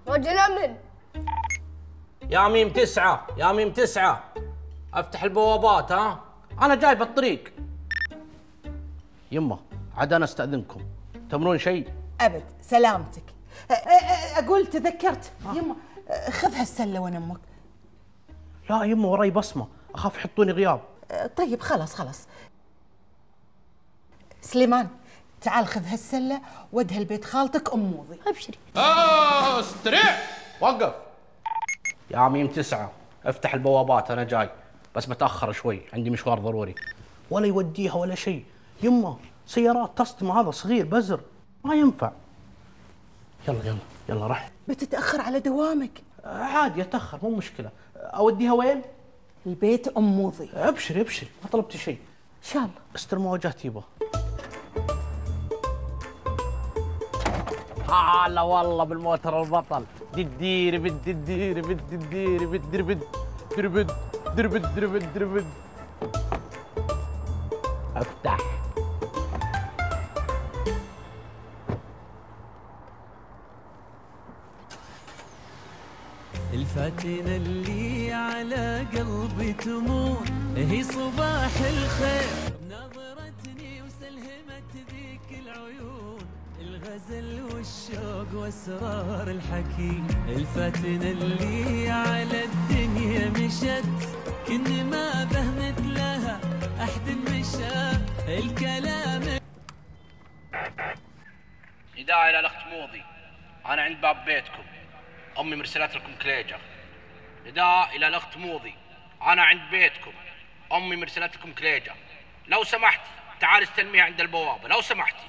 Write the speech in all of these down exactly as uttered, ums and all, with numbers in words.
رجل امن. يا ميم تسعة يا ميم تسعة، افتح البوابات. ها انا جاي بالطريق. يمه عاد انا استاذنكم، تمرون شيء؟ ابد سلامتك. اقول تذكرت يمه، خذ هالسله وانا امك. لا يمه وراي بصمه، اخاف يحطوني غياب. طيب خلاص خلاص. سليمان تعال خذ هالسله ودها البيت خالتك ام موضي. ابشري. اه استريح، وقف. يا ميم تسعة افتح البوابات، انا جاي بس بتاخر شوي، عندي مشوار ضروري. ولا يوديها ولا شيء يمه، سيارات تصطم، هذا صغير بزر ما ينفع. يلا يلا يلا رح. بتتاخر على دوامك. عادي اتاخر مو مشكله. اوديها وين؟ البيت ام موضي. ابشري ابشري ما طلبتي شيء. ان شاء الله. استلم وجهتي يبا. هلا والله بالموتر البطل. دير بد دير بد دير بد دير بد دير بد دير بد دير بد دير بد. افتح. الفاتنة اللي على قلبي تمون هي صباح الخير، نظرتني وسلهمت ذيك العيون، الغزل والشوق واسرار الحكي. الفاتنة اللي على الدنيا مشت، كن ما به مثلها احد مشى الكلام. نداء الى الاخت موضي، انا عند باب بيتكم، امي مرسلت لكم كليجه. نداء الى الاخت موضي، انا عند بيتكم، امي مرسلت لكم كليجه، لو سمحت تعال استلميها عند البوابه لو سمحتي.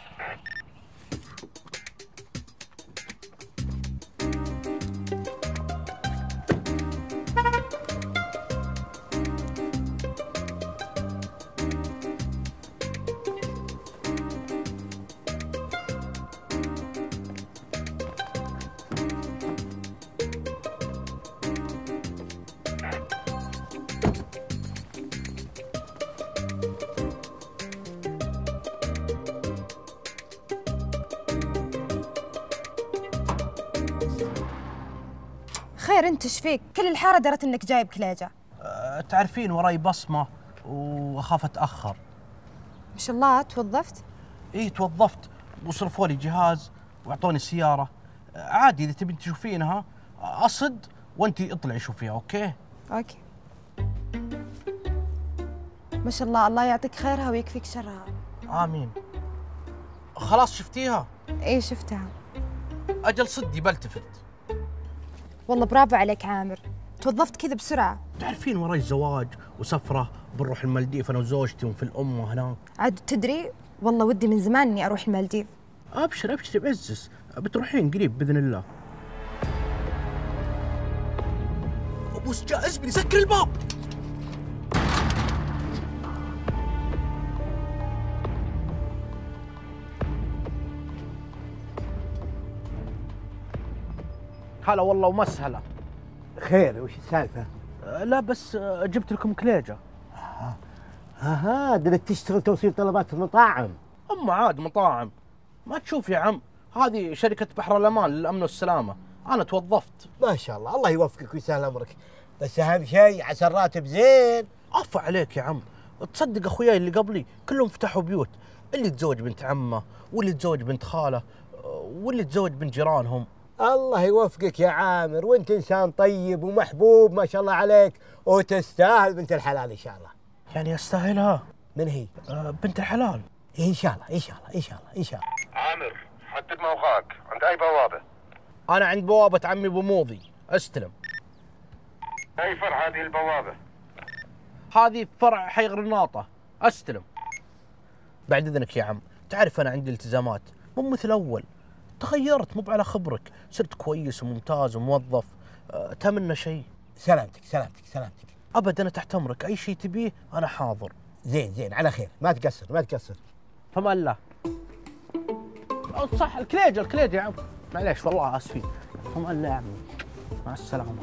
خير انت ايش فيك؟ كل الحاره درت انك جايب كليجه. أه تعرفين وراي بصمه واخاف اتاخر. ما شاء الله توظفت؟ ايه توظفت وصرفوا لي جهاز واعطوني سياره. أه عادي اذا تبين تشوفينها اصد وانت اطلعي شوفيها. اوكي اوكي. ما شاء الله الله يعطيك خيرها ويكفيك شرها. امين. خلاص شفتيها؟ ايه شفتها. اجل صدي بلتفت. والله برافو عليك عامر، توظفت كذا بسرعة. تعرفين وراي زواج وسفرة، بنروح المالديف أنا وزوجتي وفي الأمة هناك. عاد تدري والله ودي من زمان إني أروح المالديف. أبشر أبشر بعزز، بتروحين قريب بإذن الله. أبوس جائز بني سكر الباب. هلا والله ومسهلا. خير وش السالفة؟ أه لا بس أه جبت لكم كليجة. اها اها بدك تشتغل توصيل طلبات في مطاعم. أما عاد مطاعم ما تشوف يا عم، هذه شركة بحر الأمان للأمن والسلامة، أنا توظفت. ما شاء الله الله يوفقك ويسهل أمرك، بس أهم شيء عسى الراتب زين. عفا عليك يا عم، تصدق أخوياي اللي قبلي كلهم فتحوا بيوت، اللي تزوج بنت عمه واللي تزوج بنت خاله واللي تزوج بنت جيرانهم. الله يوفقك يا عامر، وانت انسان طيب ومحبوب ما شاء الله عليك، وتستاهل بنت الحلال ان شاء الله. يعني استاهلها؟ من هي؟ آه بنت الحلال. ان شاء الله ان شاء الله ان شاء الله ان شاء الله. عامر حدد موقعك عند اي بوابه؟ انا عند بوابه عمي ابو موضي، استلم. اي فرع هذه البوابه؟ هذه فرع حي غرناطه، استلم. بعد اذنك يا عم، تعرف انا عندي التزامات مو مثل اول، تغيرت مو على خبرك، صرت كويس وممتاز وموظف. أه تمنى شيء؟ سلامتك سلامتك سلامتك. ابدا انا تحت امرك، اي شيء تبيه انا حاضر. زين زين على خير، ما تقصر ما تقصر. فما الله. صح الكليجه الكليجه يا عم، معليش والله اسفين. فما الله يا عمي، مع السلامه.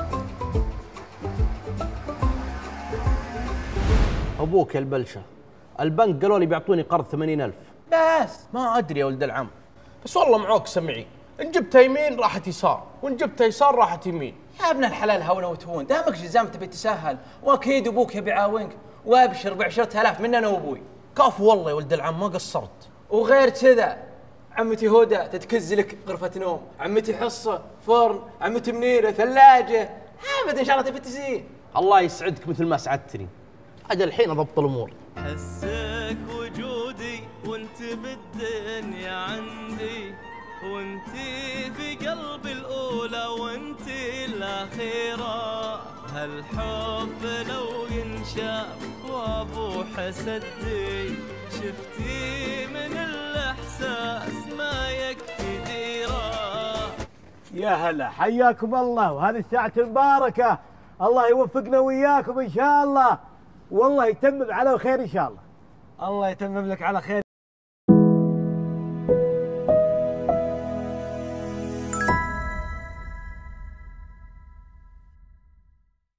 ابوك يا البلشه، البنك قالوا لي بيعطوني قرض ثمانين ألف. بس ما ادري يا ولد العم، بس والله معوك سمعي، ان جبتها يمين راحت يسار، وان جبتها يسار راحت يمين. يا ابن الحلال هونه وتهون، دامك جزام تبي تسهل، واكيد ابوك يبي يعاونك، وابشر بعشرة آلاف من انا وابوي. كفو والله يا ولد العم ما قصرت. وغير كذا عمتي هدى تتكز لك غرفة نوم، عمتي حصة، فرن، عمتي منيرة، ثلاجة، ابد ان شاء الله تبي تزين. الله يسعدك مثل ما سعدتني. اجل الحين اضبط الامور. حسك وجودي وانت بالدنيا عندي، وانت في قلبي الاولى وانت الاخيره، هالحب لو ينشاف وابو حسدي، شفتي من الاحساس ما يكفي ديره. يا هلا حياكم الله، وهذه الساعة المباركة الله يوفقنا وياكم ان شاء الله، والله يتمم على خير ان شاء الله. الله يتمم لك على خير.